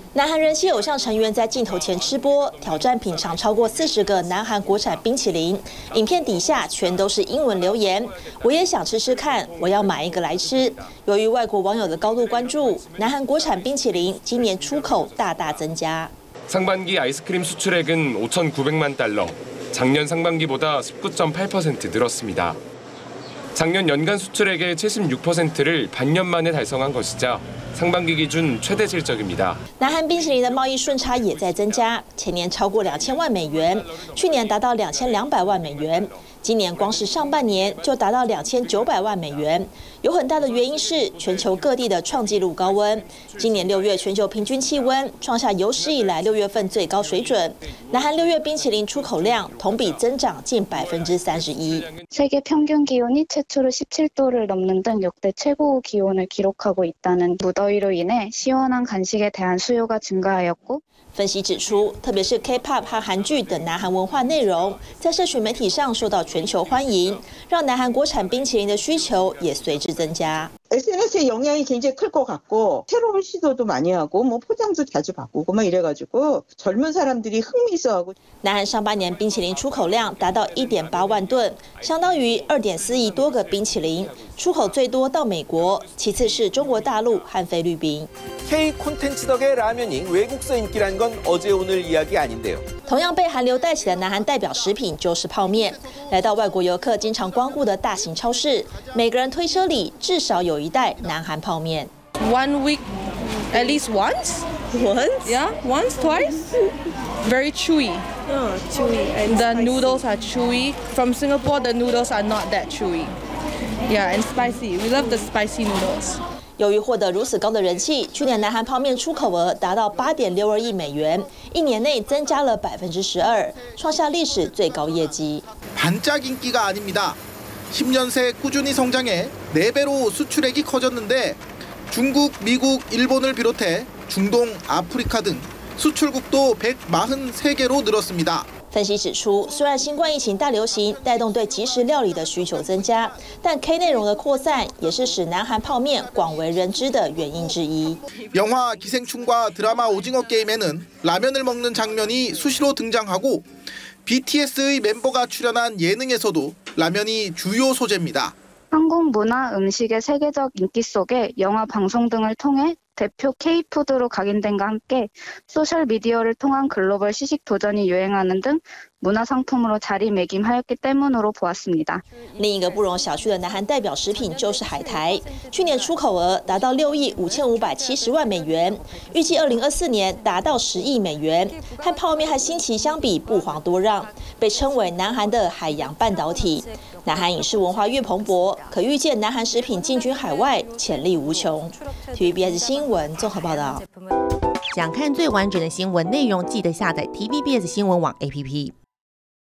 南韩人气偶像成员在镜头前吃播，挑战品尝超过40个南韩国产冰淇淋。影片底下全都是英文留言，我也想吃吃看，我要买一个来吃。由于外国网友的高度关注，南韩国产冰淇淋今年出口大大增加。 상반기 아이스크림 수출액은 5,900만 달러, 작년 상반기보다 19.8% 늘었습니다. 작년 연간 수출액의 76%를 반년 만에 달성한 것이자 상반기 기준 최대 실적입니다. 南韩冰淇淋的贸易顺差也在增加，前年超过2000万美元，去年达到2200万美元。 今年光是上半年就达到2900万美元，有很大的原因是全球各地的创纪录高温。今年6月全球平均气温创下有史以来6月份最高水准。南韩6月冰淇淋出口量同比增长近31%。 세계 평균 기온이 최초로 17도를 넘는 등 역대 최고 기온을 기록하고 있다는 무더위로 인해 시원한 간식에 대한 수요가 증가하였고. 分析指出，特别是 K-pop 和韩剧等南韩文化内容，在社群媒体上受到全球欢迎，让南韩国产冰淇淋的需求也随之增加。 SNS의 영향이 굉장히 클 것 같고 새로운 시도도 많이 하고 뭐 포장도 자주 바꾸고 막 이래가지고 젊은 사람들이 흥미있어하고. 南韩上半年冰淇淋出口量达到1.8万吨，相当于2.4亿多个冰淇淋，出口最多到美国，其次是中国大陆和菲律宾。 K 콘텐츠 덕에 라면이 외국서 인기란 건 어제 오늘 이야기 아닌데요. 同样被韩流带起的南韩代表食品就是泡面。来到外国游客经常光顾的大型超市，每个人推车里至少有一袋南韩泡面。 1 week, at least once. Once? Yeah, once, twice. Very chewy. Oh, chewy. And the noodles are chewy. From Singapore, the noodles are not that chewy. Yeah, and spicy. We love the spicy noodles. 由于获得如此高的人气，去年南韩泡面出口额达到8.62亿美元，一年内增加了12%，创下历史最高业绩。 반짝 인기가 아닙니다. 10년 새 꾸준히 성장해 4배로 수출액이 커졌는데 중국, 미국, 일본을 비롯해 중동, 아프리카 등 수출국도 143개로 늘었습니다. 分析指出，虽然新冠疫情大流行带动对即食料理的需求增加，但 K 内容的扩散也是使南韩泡面广为人知的原因之一。 영화 기생충과 드라마 오징어 게임에는 라면을 먹는 장면이 수시로 등장하고 BTS의 멤버가 출연한 예능에서도 라면이 주요 소재입니다. 한국 문화 음식의 세계적 인기 속에 영화 방송 등을 통해 대표 K푸드로 각인됨과 함께 소셜미디어를 통한 글로벌 시식 도전이 유행하는 등 문화 상품으로 자리매김하였기 때문으로 보았습니다. 另一个不容小觑的南韩代表食品就是海苔，去年出口额达到6亿5570万美元，预计2024年达到10亿美元，和泡面和新奇相比不遑多让，被称为南韩的海洋半导体。南韩影视文化越蓬勃，可预见南韩食品进军海外潜力无穷。TVBS 新闻综合报道。 想看最完整的新闻内容，记得下载 TVBS 新闻网 APP。